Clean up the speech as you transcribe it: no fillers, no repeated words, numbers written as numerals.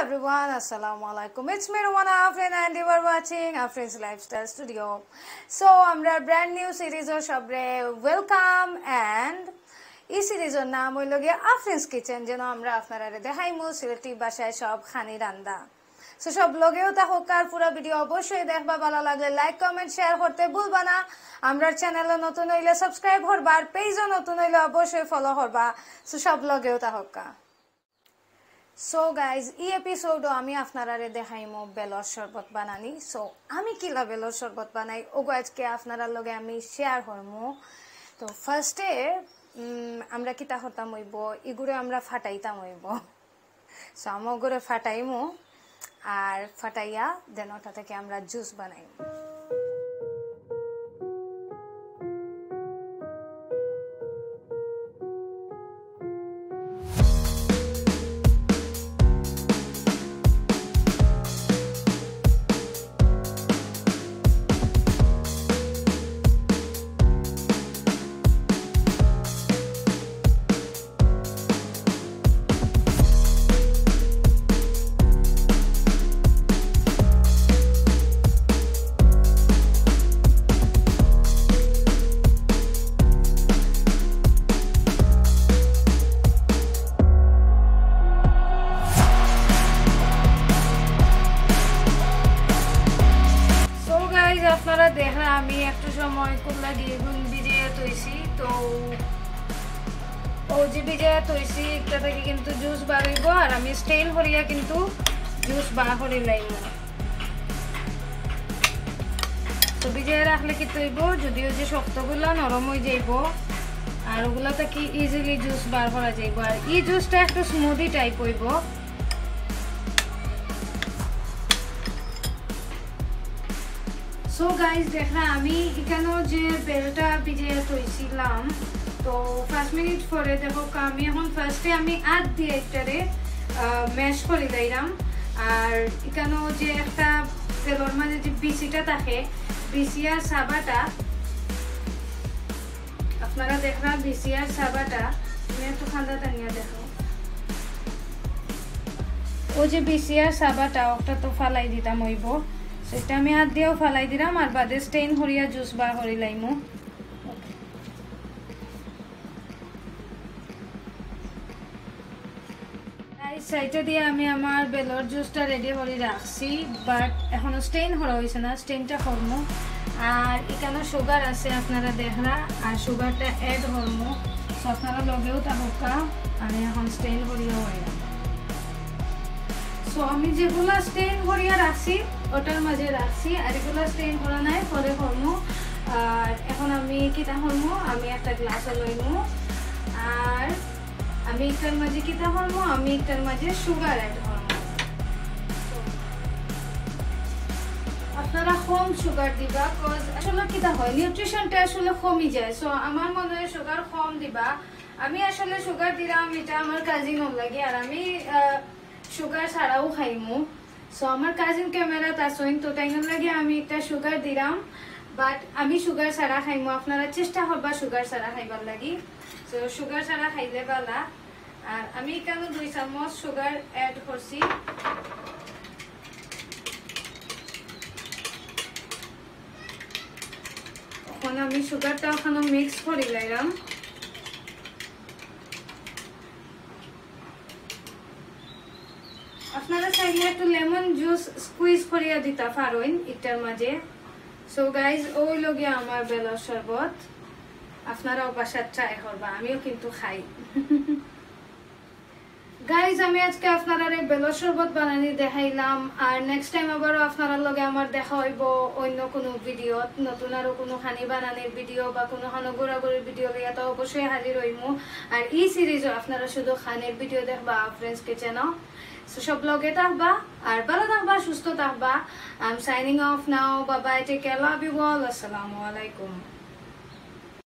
everyone, assalamu alaikum. It's me Romana Afrin and you are watching Afrin's Lifestyle Studio. So, amra brand new series or shobre welcome and এই সিরিজের নাম হইল গিয়ে Afrins kitchen যেন আমরা আপনারা দেখাইমু সিলেটি ভাষায় সব খানি রান্না সো সব লগেও তা হোক আর পুরো ভিডিও অবশ্যই দেখবা ভালো লাগলে লাইক কমেন্ট শেয়ার করতে ভুলবা না আমরা চ্যানেলে নতুন হইলে সাবস্ক্রাইব করবা আর পেজও নতুন হইলে অবশ্যই ফলো করবা সো সব লগেও তা হোক সো গাইজ এই এপিসোডও আমি আপনারা দেখাইমু বেলর শরবত বানানি সো আমি কিলা বেলর শরবত বানাই ওগো আজকে আপনারা লগে আমি শেয়ার করমু তো ফার্স্টে আমরা কিতা হতাম হইব এগুলো আমরা ফাটাইতাম হইব সো আমগুলো ফাটাইমু আর ফাটাইয়া দেন ওটা থেকে আমরা জুস বানাইমু আপনারা দেখরা আমি একটু সময় কুল্লা দিয়ে ভিজিয়ে তৈছি তো ও যে ভিজিয়ে তৈছি একটা থেকে কিন্তু জুস বাড়াইব আর আমি স্টেইন করিয়া কিন্তু জুস বার করে লাইব তো ভিজিয়ে রাখলে কি তৈব যদিও যে শক্তগুলা নরম হয়ে যাইব আর ওগুলা থেকে ইজিলি জুস বার করা যাইব আর এই জুসটা একটু স্মুদি টাইপ হইব সো গাইজ দেখা আমি এখানে যে বেলটা ভিজিয়ে তৈছিলাম তো 5 মিনিট পরে দেখো আমি এখন ফার্স্টে আমি আদ দিয়ে একটারে ম্যাশ করে দিলাম আর এখানে যে একটা বেলর মাঝে যে বিচিটা থাকে বিচি আর সাবাটা আপনারা দেখা বিচি আর সাবাটা তুমি একটু খান্দা টানিয়া দেখো ও যে বিচি আর সাবাটা ওটা তো ফালাই দিতাম হইব সেটা আমি হাত দিয়েও ফালাই দিলাম আর বাদে স্টেইন করিয়া জুস বার করে লাইমু এই সাইডে দিয়ে আমি আমার বেলর জুসটা রেডি করে রাখছি বাট এখনো স্টেইন করা হয়েছে না স্টেইনটা করবো আর এখানে সুগার আছে আপনারা দেখরা আর সুগারটা অ্যাড করবো তো আপনারা লগেও থাকা আমি এখন স্টেইন করিয়া হইলাম সো আমি যেগুলা স্টেইন করিয়া রাখছি ওটার মাঝে রাখছি আর এগুলো স্টেইন করা নাই পরে করবো আর এখন আমি কিতা করবো আমি একটা গ্লাসে লইমু আর আমি একটার মাঝে কিতা করবো আমি একটার মাঝে সুগার অ্যাড করবো আপনারা কম সুগার দিবা কজ আসলে কিতা হয় নিউট্রিশনটা আসলে কমই যায় সো আমার মনে হয় সুগার কম দিবা আমি আসলে সুগার দিলাম এটা আমার কাজিন লাগে আর আমি সুগার ছাড়াও খাইমু সো আমার কাজিন ক্যামেরা তাসইন তো তাই লাগে আমি একটা সুগার দিলাম বাট আমি সুগার ছাড়া খাইমু আপনারা চেষ্টা করবা সুগার ছাড়া খাইবার লাগি সো সুগার ছাড়া খাইলে বালা আর আমি এখানে 2 চামচ সুগার অ্যাড করছি এখন আমি সুগারটা ওখানে মিক্স করে লাইলাম আপনারা চাইলে একটু লেমন জুস স্কুইজ করিয়া দিতে পারেন এটার মাঝে সো গাইজ ওই লগে আমার বেলর শরবত আপনারাও বাসায় ট্রাই করবা আমিও কিন্তু খাই গাইজ আমি আজকে আপনারা বেলর শরবত বানানি দেখাইলাম আর নেক্সট টাইম আবারও আপনারা লগে আমার দেখা হইব অন্য কোনো ভিডিও নতুন আরো কোনো খানি বানানির ভিডিও বা কোনো খানো ঘোরাঘুরির ভিডিও লইয়া তো অবশ্যই হাজির হইমু আর এই সিরিজও আপনারা শুধু খানের ভিডিও দেখবা ফ্রেন্ডস কিচেনও So সব লগে থাকবা আর ভালো থাকবা সুস্থ থাকবা I'm signing off now bye bye take care love you all assalamu alaikum